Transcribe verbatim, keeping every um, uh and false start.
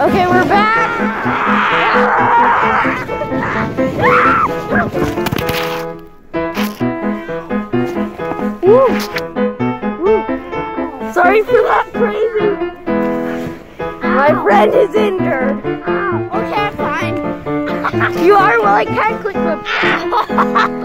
Okay, we're back. Woo. Woo. Sorry for that crazy. My friend is injured. Okay, fine. You are? Well, I can't click the...